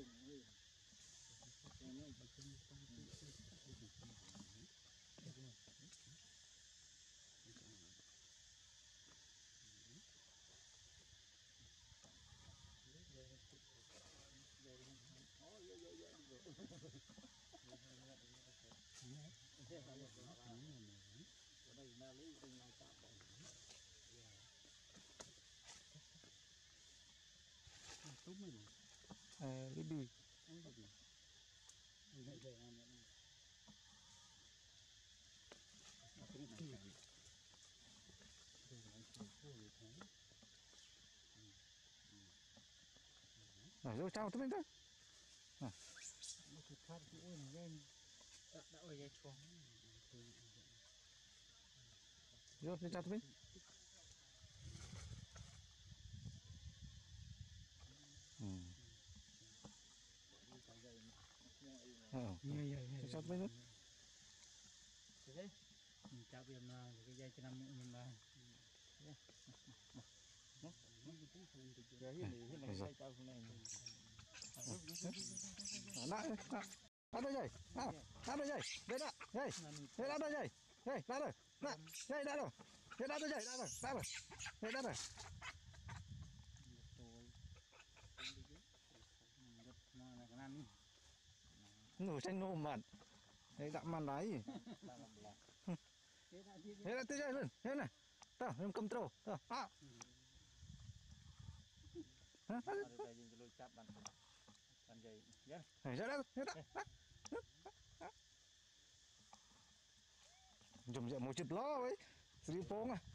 Libby. Rồi rồi chào tụi mình thôi. Rồi chào tụi mình. Chào tụi mình. Chào viêm cái dây cho năm mình ba. Đã rồi dây, đã rồi dây, đây đã, dây, đây đã rồi dây, dây đã rồi, dây đã rồi, dây đã rồi dây, đã rồi, dây đã rồi. Ngủ tranh nô mặn, đây đạm mặn đấy. Thế là tới dây luôn, thế này, tao cầm trâu, tao, dùng dạy một chút lo với xử lý phố à.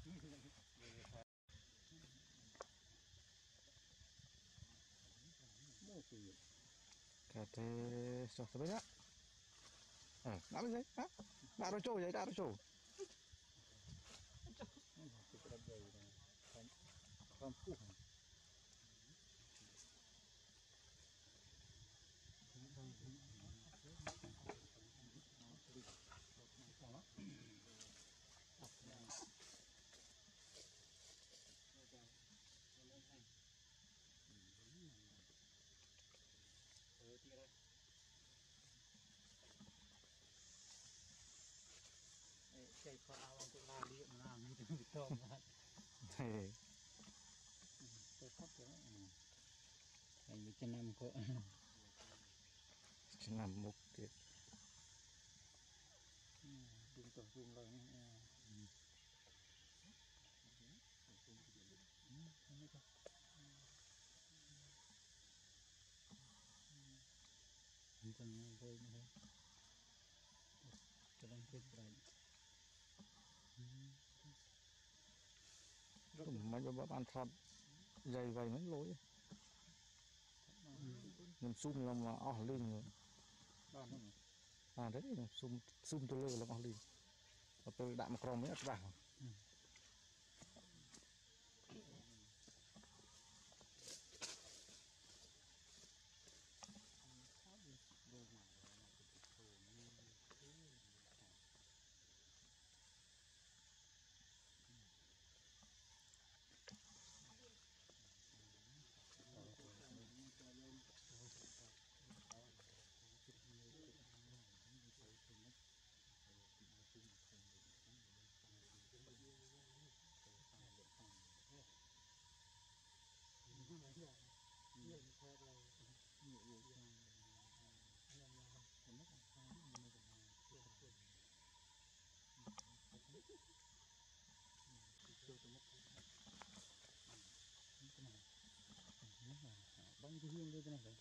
Cái thế sao thế nhá. Đã rồi đấy, đã rồi trâu vậy, đã rồi trâu. Cây khoa ao tôi la điện làm như thế tôm mà. Tôi khóc chứ. Thành một trăm năm cô. Chỉ làm một tiết. Đừng tổ dung rồi nha. Không cần vơi nữa. Cho nên thích vậy. Mà cho bạn thật dày vậy nó lối. Nhưng sum là mà ở lên rồi. Đấy sum tôi lơ là ở lên. Và tôi đạm crom mới vào. Băng cái hiên đây cái này rồi.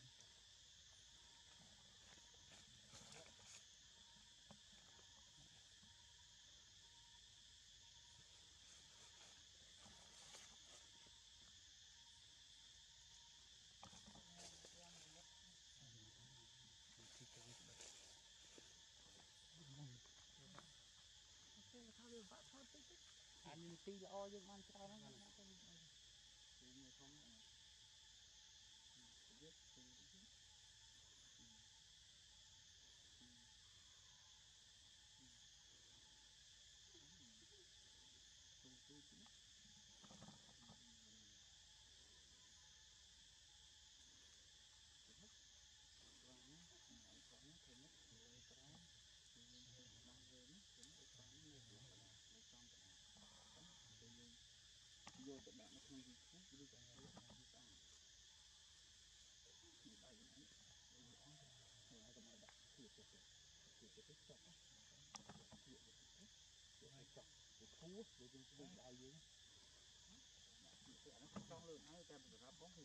Anh tí là o nhưng mà sao nó nó trong luôn ai ta được ra bóng thì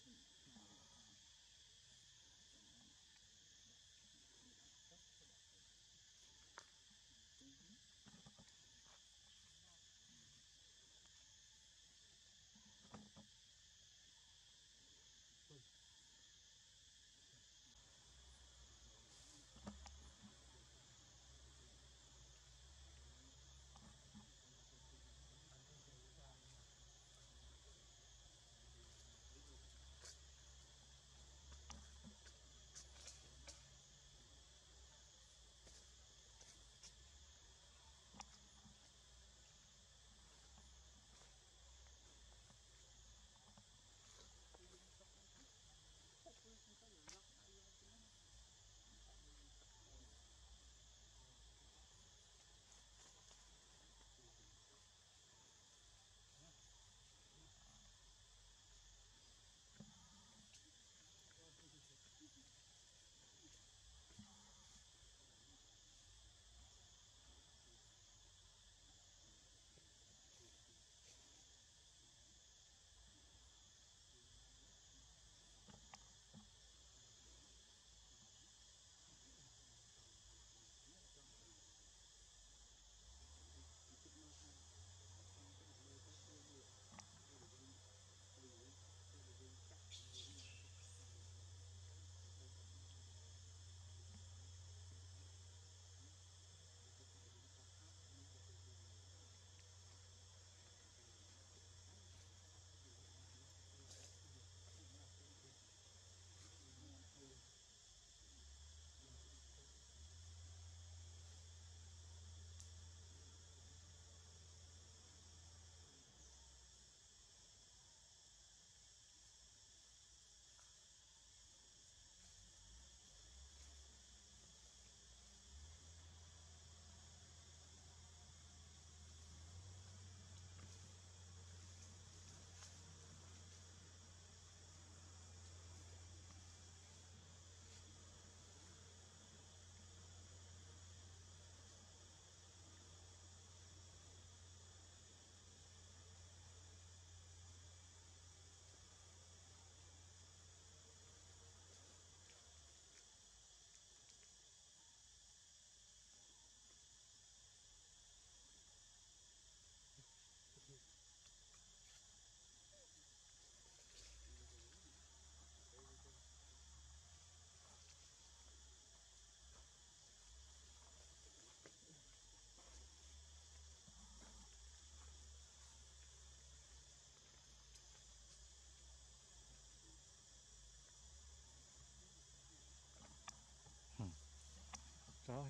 Rồi.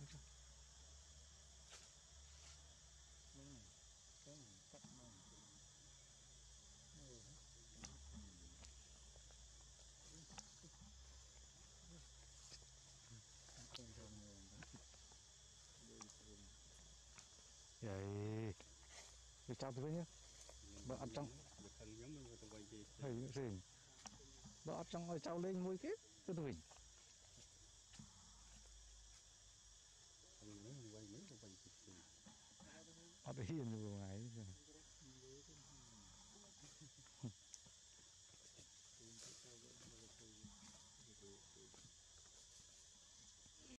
cái này cắt mông Vậy thì chào tụi nhé. Bà ấp trong rình. Bà ấp trong trao lên môi kết cho tụi mình. Ấp hiền rồi ngoài